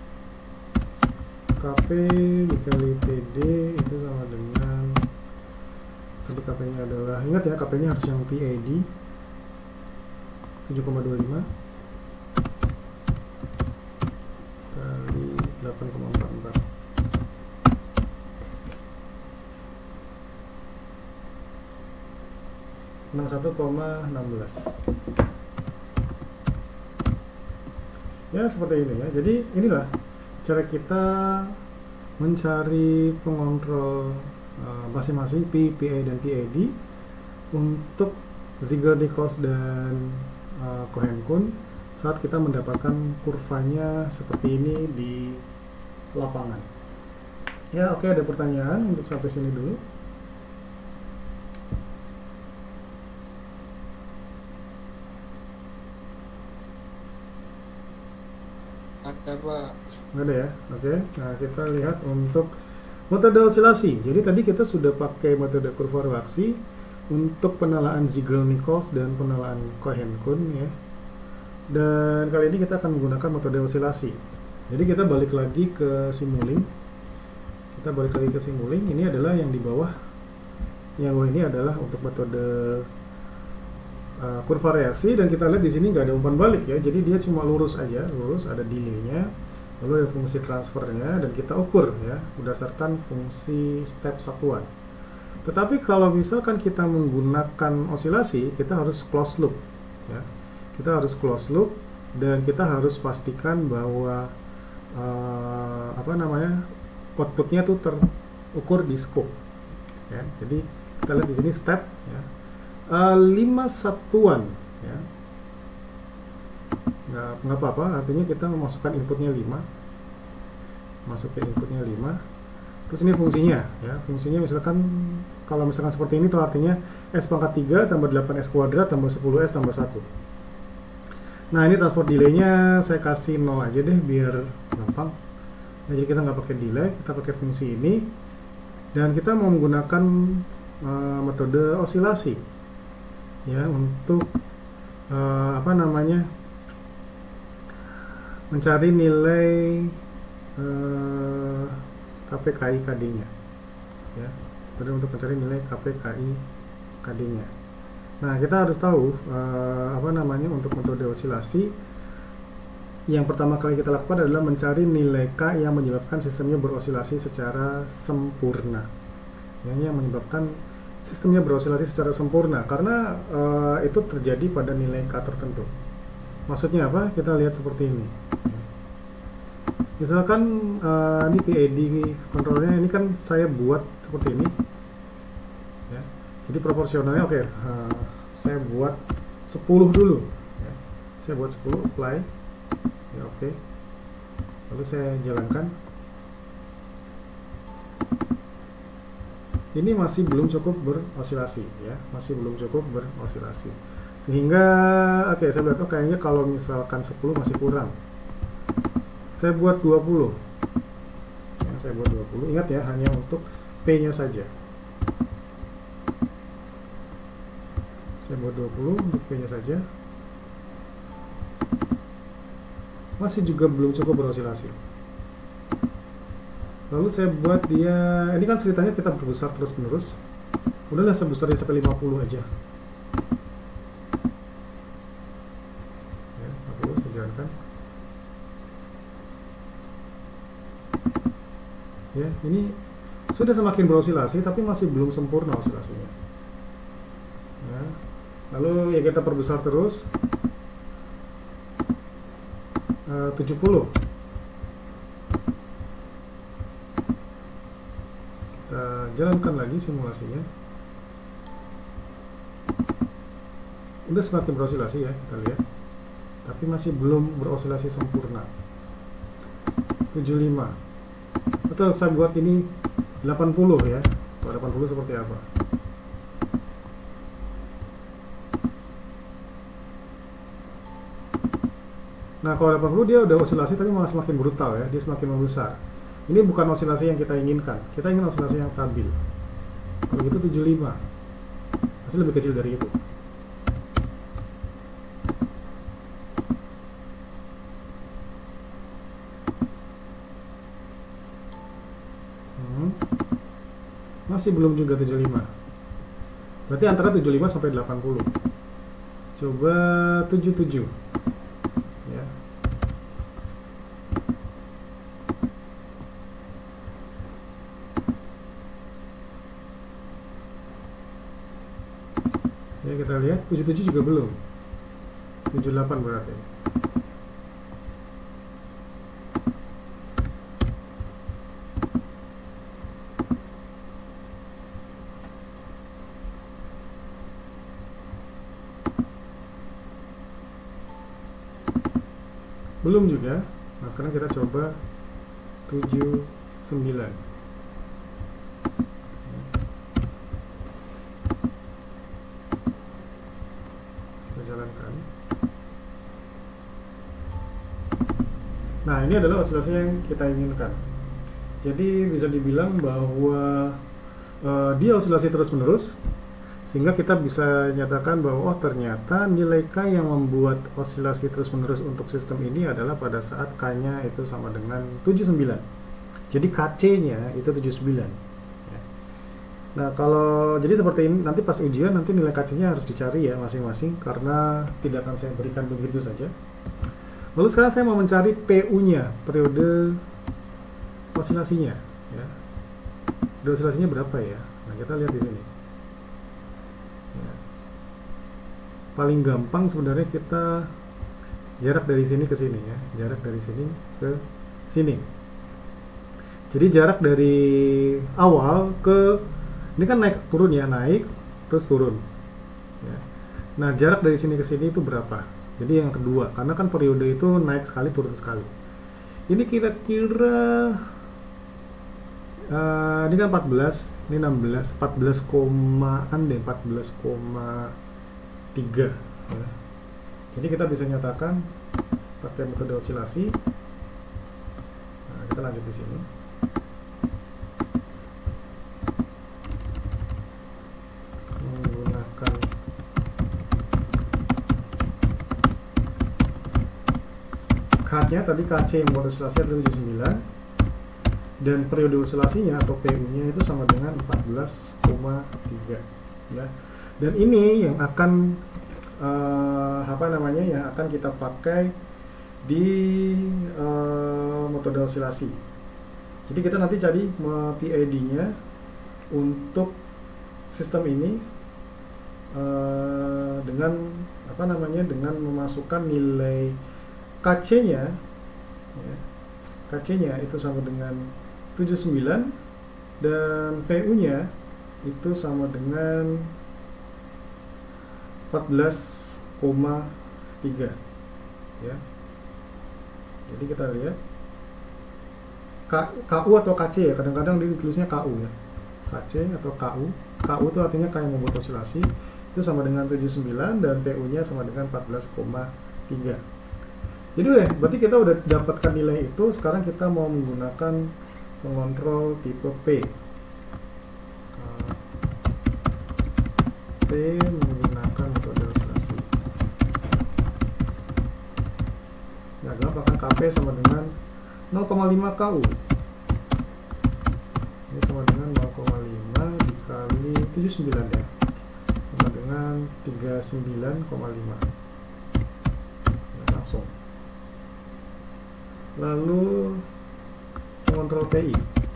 KP dikali TD itu sama dengan, tadi KP nya adalah, ingat ya KP nya harus yang PAD 7,25 kali 8,44, enam 1,16 ya, seperti ini ya. Jadi inilah cara kita mencari pengontrol masing-masing P, PA dan PAD untuk Ziegler-Nichols dan Cohen-Kuhn saat kita mendapatkan kurvanya seperti ini di lapangan. Ya, oke, ada pertanyaan untuk sampai sini dulu. Ada Pak. Nggak ada ya? Oke, nah kita lihat untuk metode osilasi. Jadi tadi kita sudah pakai metode kurva reaksi untuk penalaan Ziegler-Nichols dan penalaan Cohen-Kuhn ya. Dan kali ini kita akan menggunakan metode osilasi. Jadi kita balik lagi ke Simulink. Ini adalah yang di bawah. Yang bawah ini adalah untuk metode kurva reaksi, dan kita lihat di sini nggak ada umpan balik ya. Jadi dia cuma lurus aja, lurus, ada delaynya, lalu ada fungsi transfernya, dan kita ukur ya berdasarkan fungsi step satuan. Tetapi kalau misalkan kita menggunakan osilasi, kita harus close loop ya. Kita harus close loop dan kita harus pastikan bahwa outputnya tuh terukur di scope ya. Jadi kita lihat di sini step ya, 5 satuan ya, nggak apa-apa, artinya kita memasukkan inputnya 5, terus ini fungsinya ya, fungsinya misalkan kalau misalkan seperti ini tuh artinya S pangkat 3 tambah 8S kuadrat tambah 10S tambah 1. Nah, ini transport delaynya saya kasih 0 aja deh biar gampang. Nah, jadi kita nggak pakai delay, kita pakai fungsi ini, dan kita mau menggunakan metode osilasi ya untuk mencari nilai KPKI KD-nya ya. Jadi untuk mencari nilai KPKI KD-nya. Nah, kita harus tahu untuk metode osilasi yang pertama kali kita lakukan adalah mencari nilai K yang menyebabkan sistemnya berosilasi secara sempurna. Yang menyebabkan sistemnya berosilasi secara sempurna karena itu terjadi pada nilai K tertentu. Maksudnya apa? Kita lihat seperti ini. Misalkan ini PAD kontrolnya, ini kan saya buat seperti ini ya. Jadi proporsionalnya oke, saya buat 10 dulu ya. Saya buat 10, apply ya, oke. Lalu saya jalankan. Ini masih belum cukup berosilasi ya, sehingga saya lihat kayaknya kalau misalkan 10 masih kurang, saya buat 20 ya, ingat ya, hanya untuk P nya saja. Saya buat 20 untuk P nya saja, masih juga belum cukup berosilasi. Lalu saya buat dia, ini kan ceritanya kita berbesar terus menerus, udahlah saya besarin sampai 50 aja ya, 50 saya jalankan ya. Ini sudah semakin berosilasi tapi masih belum sempurna osilasinya ya. Lalu ya kita perbesar terus 70. Jalankan lagi simulasinya, udah semakin berosilasi ya, kita lihat, tapi masih belum berosilasi sempurna. 75, atau saya buat ini 80 ya. Kalau 80 seperti apa? Nah, kalau 80 dia udah osilasi tapi malah semakin brutal ya, dia semakin membesar. Ini bukan osilasi yang kita inginkan. Kita ingin osilasi yang stabil. Kalau gitu 75. Pasti lebih kecil dari itu. 75 Masih belum juga 75. Berarti antara 75 sampai 80. Coba 77. Ya. Ya, kita lihat 77 juga belum. 78 berarti. Belum juga. Nah, sekarang kita coba 79. Kita jalankan. Nah, ini adalah oscilasi yang kita inginkan. Jadi bisa dibilang bahwa dia oscilasi terus-menerus, sehingga kita bisa nyatakan bahwa oh ternyata nilai K yang membuat oscilasi terus-menerus untuk sistem ini adalah pada saat K-nya itu sama dengan 79. Jadi KC-nya itu 79. Ya. Nah, kalau jadi seperti ini, nanti pas ujian nanti nilai KC-nya harus dicari ya masing-masing, karena tidak akan saya berikan begitu saja. Lalu sekarang saya mau mencari PU-nya, periode oscilasinya. Ya. Periode oscilasinya berapa ya? Nah, kita lihat di sini. Ya. Paling gampang sebenarnya kita jarak dari sini ke sini ya, jarak dari sini ke sini. Jadi jarak dari awal ke ini kan naik turun ya, naik terus turun. Ya. Nah, jarak dari sini ke sini itu berapa? Jadi yang kedua, karena kan periode itu naik sekali turun sekali. Ini kira-kira ini kan 14, ini 16, 14 komaan deh, 14,3 ya. Jadi kita bisa nyatakan pakai metode oscilasi. Nah, kita lanjut di sini. Menggunakan K-nya tadi KC yang buat oscilasi adalah 79. Dan periode oscilasinya atau PU-nya itu sama dengan 14,3 ya. Dan ini yang akan yang akan kita pakai di metode oscilasi. Jadi kita nanti cari PID-nya untuk sistem ini dengan memasukkan nilai KC-nya ya. KC-nya itu sama dengan 79 dan PU-nya itu sama dengan 14,3 ya. Jadi kita lihat KU atau KC ya, kadang-kadang ditulisnya KU ya, KC atau KU. KU itu artinya K yang membuat oscilasi, itu sama dengan 79 dan PU-nya sama dengan 14,3. Jadi berarti kita udah dapatkan nilai itu. Sekarang kita mau menggunakan pengontrol tipe P. P menggunakan metode oscilasi. Nah, gampang kan, KP sama dengan 0,5 KU. Ini sama dengan 0,5 dikali 79 ya. Sama dengan 39,5. Nah, langsung. Lalu mengontrol PI.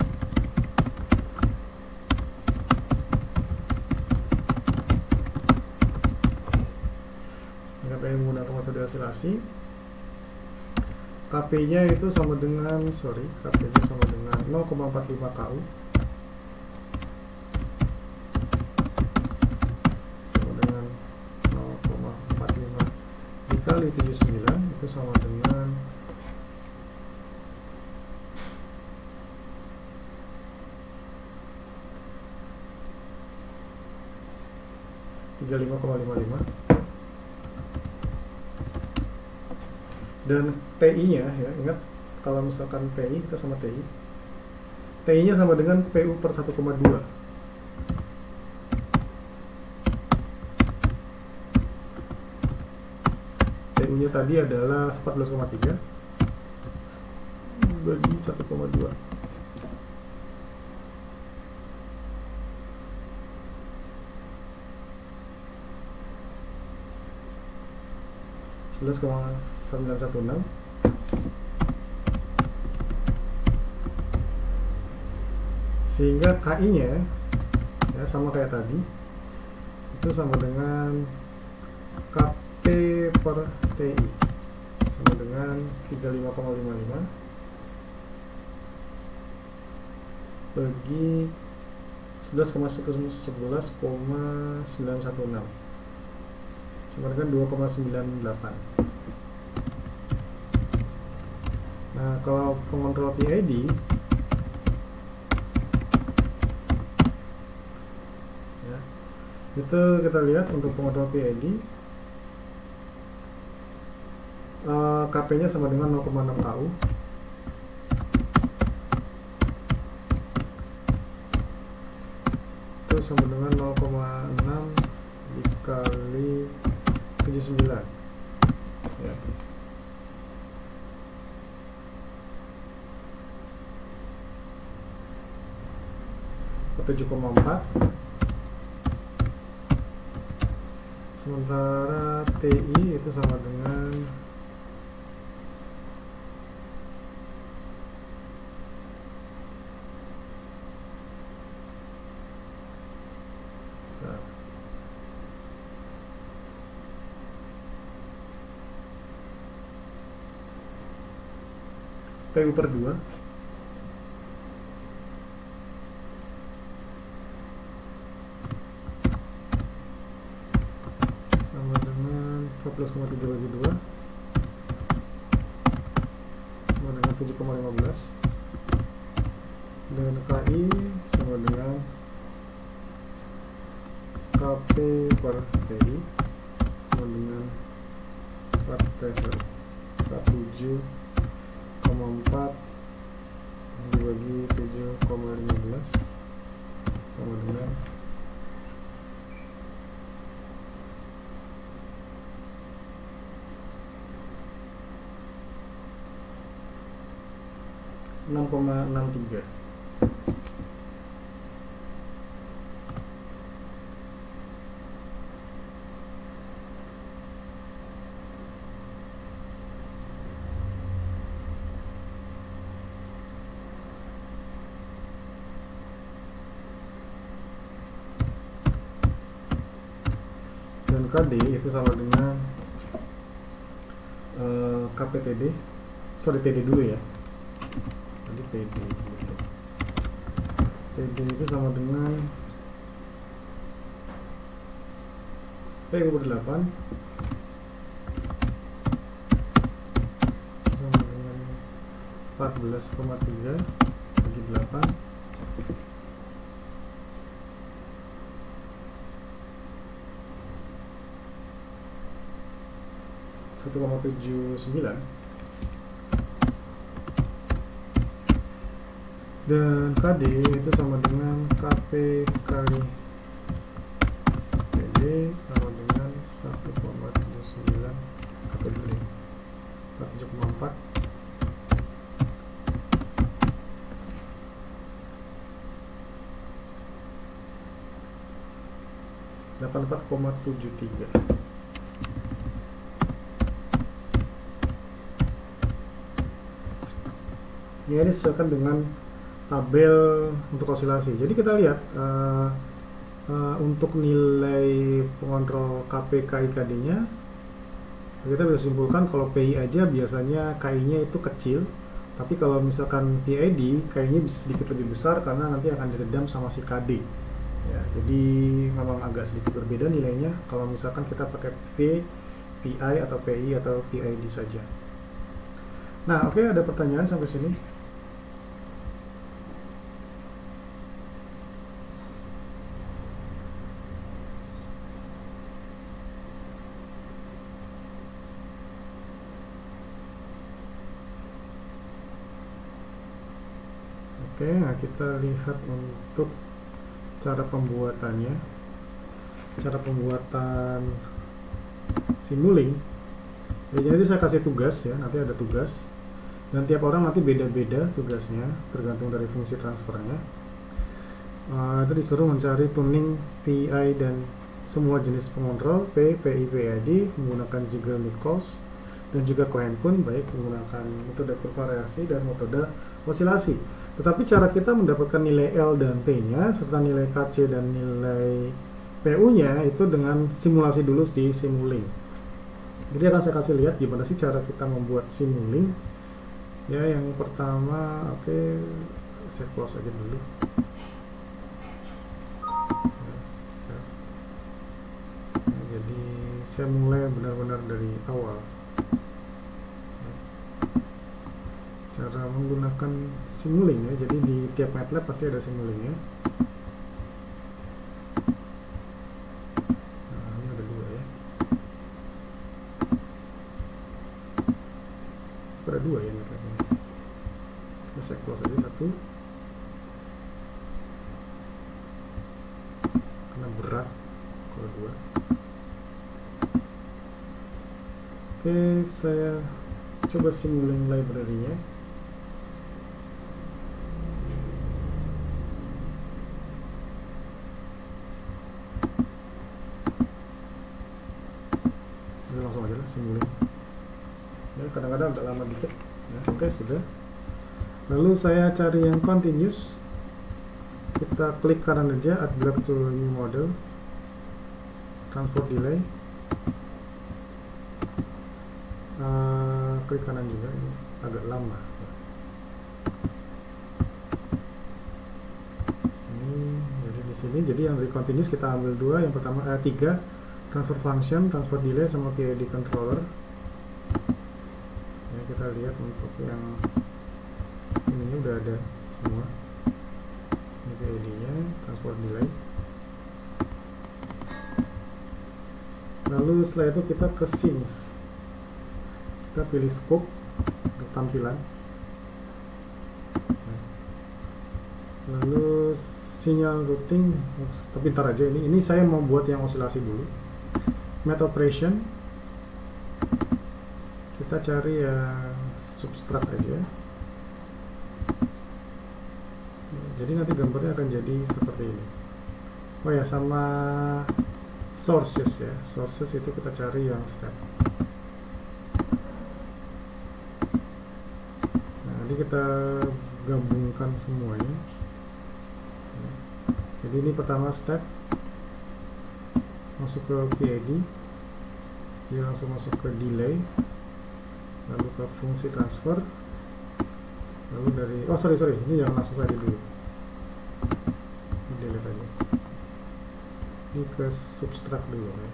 Jika PI menggunakan metode oscilasi, KP-nya itu sama dengan KP-nya sama dengan 0,45 KU sama dengan 0,45 dikali 79 itu sama dengan 35,55. Dan TI-nya ya, ingat kalau misalkan PI kita sama TI. TI-nya sama dengan PU per 1,2. PU-nya tadi adalah 14,3 bagi 1,2. 11,916. Sehingga KI-nya ya sama kayak tadi, itu sama dengan KP per TI sama dengan 35,55 bagi 11,916 sama dengan 2,98. Nah, kalau pengontrol PID ya, itu kita lihat untuk pengontrol PID KP-nya sama dengan 0,6 KU. Itu sama dengan 0,6 dikali 79 ya. Ke 7,4. Sementara TI itu sama dengan PU per 2 sama dengan 14,3 bagi 2 sama dengan 7,15, dan KI sama dengan KP per TI sama dengan 47,4 dibagi 7,15 sama dengan 6,63. Dan KD itu sama dengan KPTD, sorry TD dulu ya, tadi TD gitu. TD itu sama dengan PU per 8 sama dengan 14,3 bagi 8 1,79, dan KD itu sama dengan KP kali PD sama dengan 1,79 KP kali 47,4 84,73. Ya, ini disesuaikan dengan tabel untuk osilasi. Jadi kita lihat untuk nilai pengontrol KP, KI, KD-nya, kita bisa simpulkan kalau PI aja biasanya KI-nya itu kecil, tapi kalau misalkan PID, KI-nya bisa sedikit lebih besar karena nanti akan diredam sama si KD. Ya, jadi memang agak sedikit berbeda nilainya kalau misalkan kita pakai PI atau PI atau PID saja. Nah, oke, ada pertanyaan sampai sini? Oke, nah kita lihat untuk cara pembuatannya. Cara pembuatan Simulink. Jadi saya kasih tugas ya, nanti ada tugas. Dan tiap orang nanti beda-beda tugasnya, tergantung dari fungsi transfernya. Itu disuruh mencari tuning PI dan semua jenis pengontrol P, PI, PID menggunakan Ziegler-Nichols dan juga Cohen pun baik menggunakan metode kurva reaksi dan metode osilasi. Tetapi cara kita mendapatkan nilai L dan T-nya serta nilai Kc dan nilai PU-nya itu dengan simulasi dulu di Simulink. Jadi akan saya kasih lihat gimana sih cara kita membuat Simulink. Ya, yang pertama, oke, saya close aja dulu. Jadi saya mulai benar-benar dari awal. Cara menggunakan Simulink ya, jadi di tiap MATLAB pasti ada Simulink ya. Nah, ini ada dua ya. Ada dua ya MATLAB ini. Saya close aja satu. Karena berat kalau dua. Oke, saya coba Simulink library-nya. Langsung aja lah Simulink ya, kadang-kadang agak lama dikit ya. Oke, sudah. Lalu saya cari yang continuous, kita klik kanan aja, add block to new model, transport delay, klik kanan juga, ini agak lama ini. Jadi di sini, jadi yang dari continuous kita ambil dua, yang pertama tiga, transfer function, transport delay, sama PID controller ya. Kita lihat untuk yang ini udah ada semua, ini PID nya, transport delay. Lalu setelah itu kita ke scenes, kita pilih scope untuk tampilan, lalu sinyal routing, tapi ntar aja, ini saya mau buat yang osilasi dulu. Method operation, kita cari yang subtract aja. Jadi nanti gambarnya akan jadi seperti ini. Oh ya, sama sources ya, sources itu kita cari yang step. Nah, ini kita gabungkan semuanya. Jadi ini pertama step, masuk ke PID, dia langsung masuk ke delay, lalu ke fungsi transfer, lalu dari, oh sorry, ini jangan langsung ke dulu, ini delete aja, ini ke subtract dulu ya.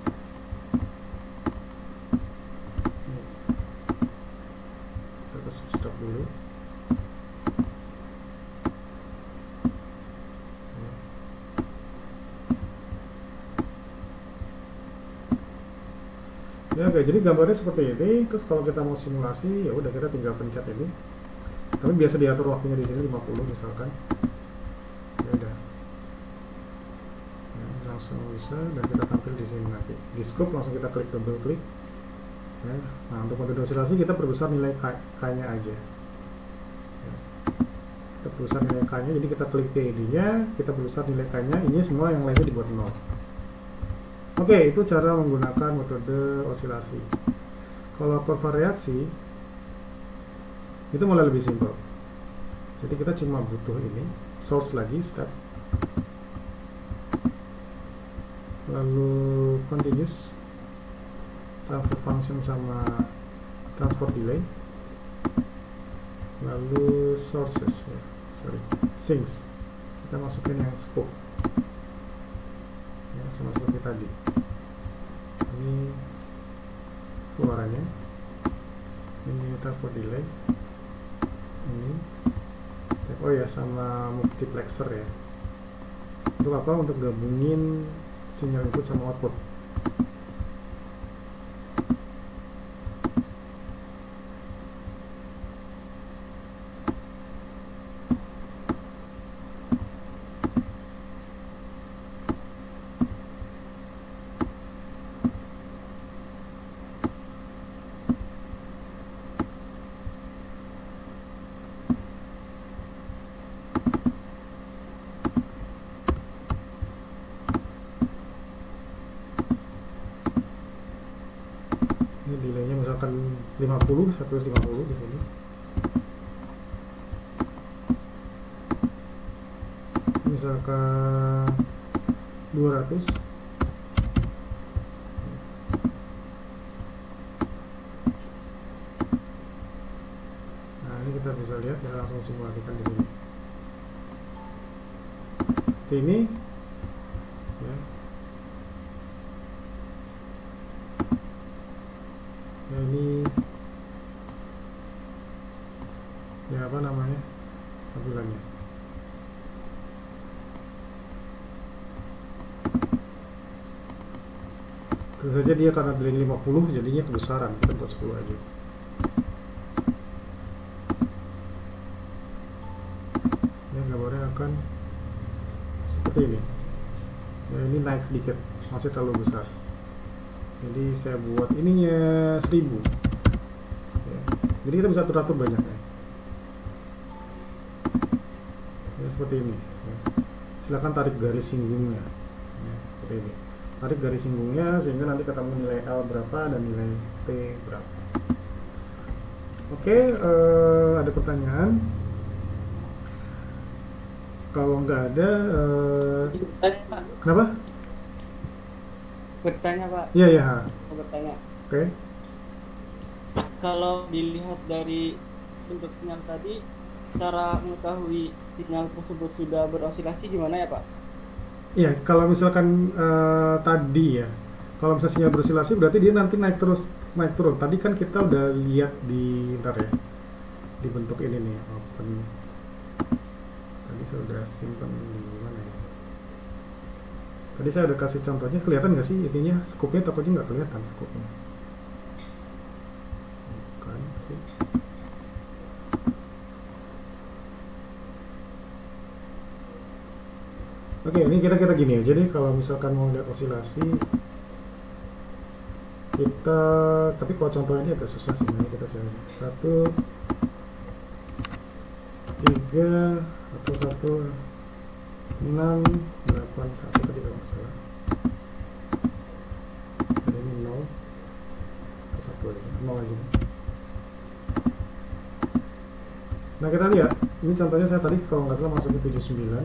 Kita ke subtract dulu. Ya, oke, jadi gambarnya seperti ini. Terus kalau kita mau simulasi, ya udah kita tinggal pencet ini. Tapi biasa diatur waktunya di sini 50 misalkan. Ya udah. Ya, langsung bisa, dan kita tampil di sini nanti. Di scope langsung kita klik, double klik. Ya. Nah, untuk metode osilasi kita perbesar nilai K-nya aja. Ya. Kita perbesar nilai K-nya, jadi kita klik PID-nya, kita perbesar nilai K-nya. Ini semua yang lainnya dibuat 0. Oke, itu cara menggunakan metode osilasi. Kalau kurva reaksi, itu mulai lebih simpel. Jadi kita cuma butuh ini, source lagi, step, lalu continuous, transfer function sama transport delay, lalu sources, ya, sinks. Kita masukin yang scope. Sama seperti tadi, ini keluarannya, ini transport delay, ini step, oh ya, sama multiplexer ya. Untuk apa? Untuk gabungin sinyal input sama output. 50, 150 di sini. Misalkan 200. Nah, ini kita bisa lihat, kita langsung simulasikan di sini. Seperti ini. Ya. Ya, ini ya apa namanya tampilannya. Tentu saja dia karena beli 50 jadinya kebesaran, kita buat 10 aja. Ya, gambarnya akan seperti ini. Ya, ini naik sedikit, masih terlalu besar. Jadi saya buat ininya 1000. Ya. Jadi kita bisa atur-atur banyak ya. Ya, seperti ini. Ya. Silakan tarik garis singgungnya. Ya, seperti ini. Tarik garis singgungnya sehingga nanti ketemu nilai L berapa dan nilai T berapa. Oke, ada pertanyaan? Kalau nggak ada, Bertanya, Pak. kenapa? Bertanya, Pak. Iya, iya. Mau bertanya. Oke. Kalau dilihat dari bentuk sinyal tadi, cara mengetahui sinyal tersebut sudah berosilasi gimana ya, Pak? Iya, kalau misalkan tadi ya, kalau misalnya sinyal berosilasi berarti dia nanti naik terus, naik turun. Tadi kan kita udah lihat di, ntar ya, di bentuk ini nih, open. Tadi saya udah simpan di mana ya? Tadi saya udah kasih contohnya, kelihatan nggak sih intinya? Scope-nya takutnya nggak kelihatan scope-nya. Bukan sih. Oke, ini kita gini ya. Jadi kalau misalkan mau lihat osilasi, kita, tapi kalau contoh ini agak susah sih. Ini kita share 1, 3 atau 1, 6, 8, 1 tadi kalau nggak salah. Dan ini 0 atau 1 aja, 0 aja. Nah, kita lihat. Ini contohnya saya tadi kalau nggak salah masukin 79.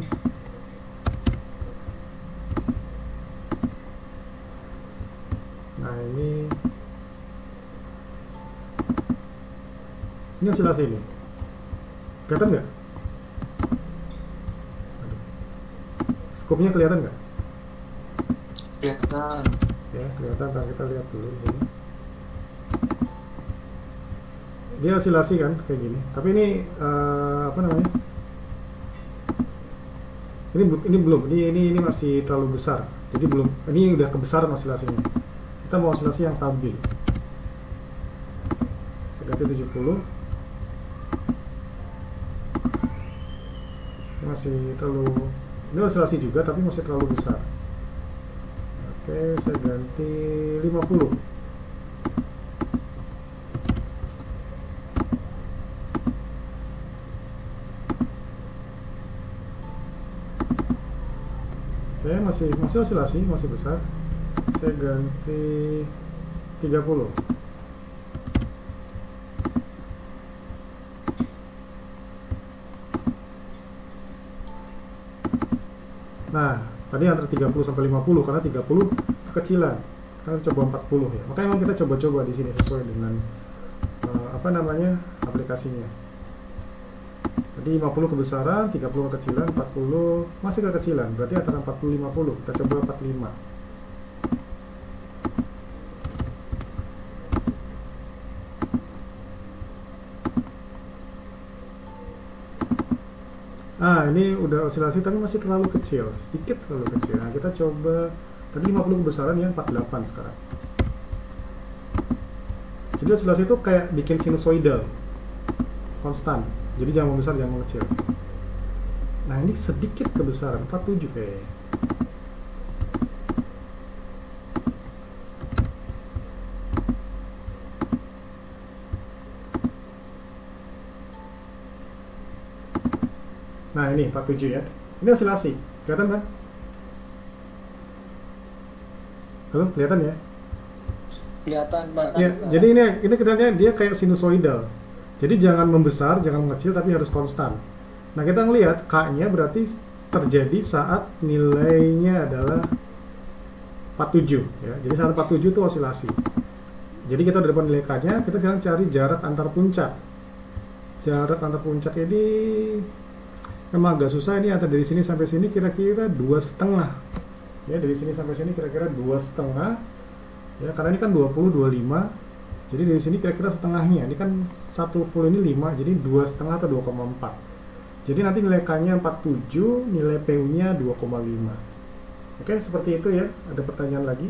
Nah, ini osilasi ini. Kelihatan nggak? Aduh. Scope-nya kelihatan nggak? Kelihatan. Ya, kelihatan. Ntar kita lihat dulu di sini. Dia osilasi kan kayak gini. Tapi ini apa namanya? Ini belum. Ini masih terlalu besar. Jadi belum. Ini udah kebesaran osilasinya. Kita mau osilasi yang stabil. Saya ganti 70. Ini masih terlalu, ini osilasi juga tapi masih terlalu besar. Oke, saya ganti 50. Oke, masih osilasi, masih besar. Saya ganti 30. Nah, tadi antara 30 sampai 50 karena 30 kekecilan. Kita coba 40 ya. Makanya memang kita coba-coba di sini sesuai dengan apa namanya? Aplikasinya. Tadi 50 kebesaran, 30 kekecilan, 40 masih kekecilan. Berarti antara 40 50. Kita coba 45. Ah, ini udah osilasi tapi masih terlalu kecil, sedikit terlalu kecil. Nah, kita coba tadi 50 kebesaran yang 48 sekarang. Jadi osilasi itu kayak bikin sinusoidal, konstan. Jadi jangan membesar, jangan mengecil. Nah, ini sedikit kebesaran, 47 kayaknya. Nah, ini 47 ya. Ini osilasi. Kelihatan kan? Halo, kelihatan ya? Kelihatan Pak. Ya, Kelihatan. jadi ini kita lihat dia kayak sinusoidal. Jadi jangan membesar, jangan mengecil, tapi harus konstan. Nah, kita ngelihat K-nya berarti terjadi saat nilainya adalah 47 ya. Jadi saat 47 itu osilasi. Jadi kita udah dapat nilai K-nya, kita sekarang cari jarak antar puncak. Jarak antar puncak ini memang agak susah, ini ada dari sini sampai sini kira-kira 2,5. Ya, dari sini sampai sini kira-kira 2,5. Ya, karena ini kan 20 25. Jadi dari sini kira-kira setengahnya. Ini kan satu full ini 5, jadi 2,5 atau 2,4. Jadi nanti nilai K-nya 47, nilai PU-nya 2,5. Oke, seperti itu ya. Ada pertanyaan lagi?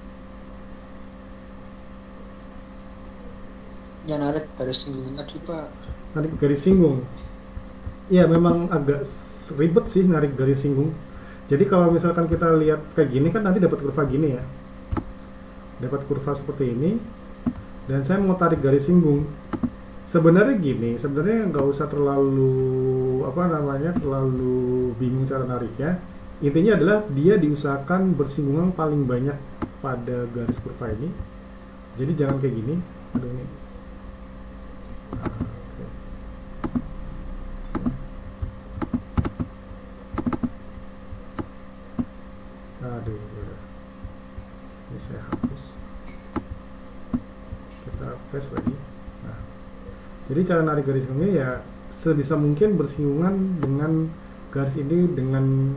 Yang narik garis singgung tadi Pak. Narik garis singgung. Iya, memang agak ribet sih narik garis singgung. Jadi kalau misalkan kita lihat kayak gini kan nanti dapat kurva gini ya. Dapat kurva seperti ini. Dan saya mau tarik garis singgung. Sebenarnya gini, sebenarnya nggak usah terlalu terlalu bingung cara nariknya. Intinya adalah dia diusahakan bersinggungan paling banyak pada garis kurva ini. Jadi jangan kayak gini. Aduh ini. Aduh, udah. Ini saya hapus. Kita paste lagi. Nah, jadi cara narik garis singgungnya ya sebisa mungkin bersinggungan dengan garis ini dengan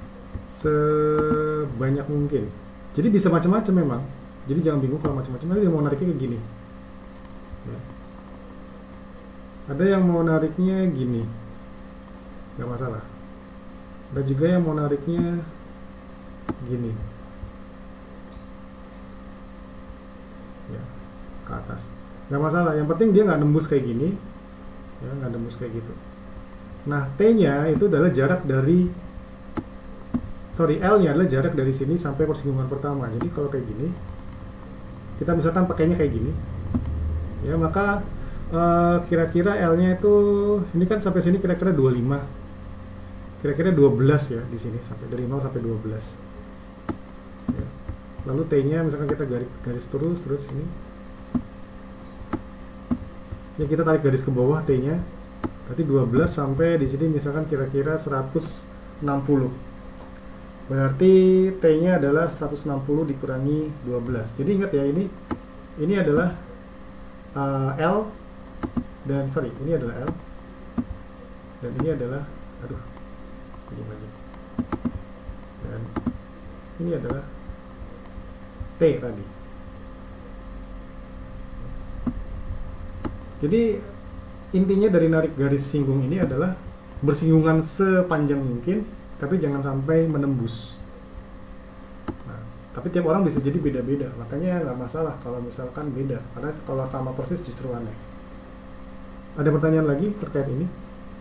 sebanyak mungkin. Jadi bisa macam-macam memang. Jadi jangan bingung kalau macam-macam. Nanti dia mau nariknya kayak gini. Ya. Ada yang mau nariknya gini, nggak masalah. Ada juga yang mau nariknya gini, ya, ke atas, nggak masalah. Yang penting dia nggak nembus kayak gini, ya, nggak nembus kayak gitu. Nah, T-nya itu adalah jarak dari, L-nya adalah jarak dari sini sampai persinggungan pertama. Jadi kalau kayak gini, kita misalkan pakainya kayak gini, ya maka kira-kira L-nya itu, ini kan sampai sini kira-kira 25, kira-kira 12 ya di sini, sampai dari 0 sampai 12. Ya. Lalu T-nya misalkan kita garis terus ini. Ya, kita tarik garis ke bawah T-nya. Berarti 12 sampai di sini misalkan kira-kira 160. Berarti T-nya adalah 160 dikurangi 12. Jadi ingat ya, ini adalah L dan ini adalah L dan ini adalah lagi. Dan ini adalah T tadi. Jadi intinya dari narik garis singgung ini adalah bersinggungan sepanjang mungkin, tapi jangan sampai menembus. Nah, tapi tiap orang bisa jadi beda-beda, makanya nggak masalah kalau misalkan beda, karena kalau sama persis justru aneh. Ada pertanyaan lagi terkait ini?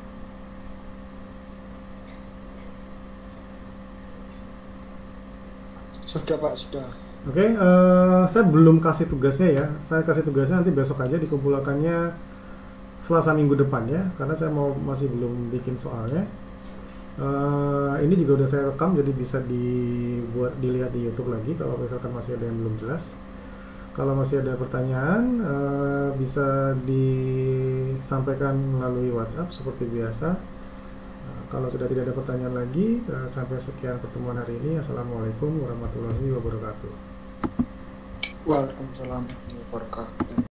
Sudah Pak, sudah. Oke, saya belum kasih tugasnya ya. Saya kasih tugasnya nanti besok aja, dikumpulkannya Selasa minggu depan ya, karena saya masih belum bikin soalnya. Ini juga udah saya rekam, jadi bisa dilihat di YouTube lagi kalau misalkan masih ada yang belum jelas. Kalau masih ada pertanyaan, bisa disampaikan melalui WhatsApp seperti biasa. Kalau sudah tidak ada pertanyaan lagi, sampai sekian pertemuan hari ini. Assalamualaikum warahmatullahi wabarakatuh. Waalaikumsalam warahmatullahi wabarakatuh.